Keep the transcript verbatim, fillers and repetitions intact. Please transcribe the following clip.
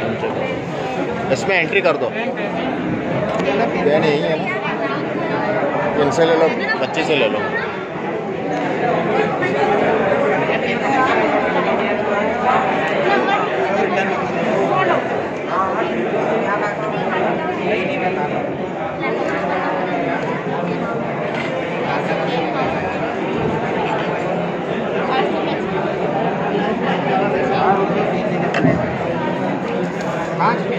इसमें एंट्री कर दो। बहन यही है, इनसे ले लो, बच्चे से ले लो। पाँच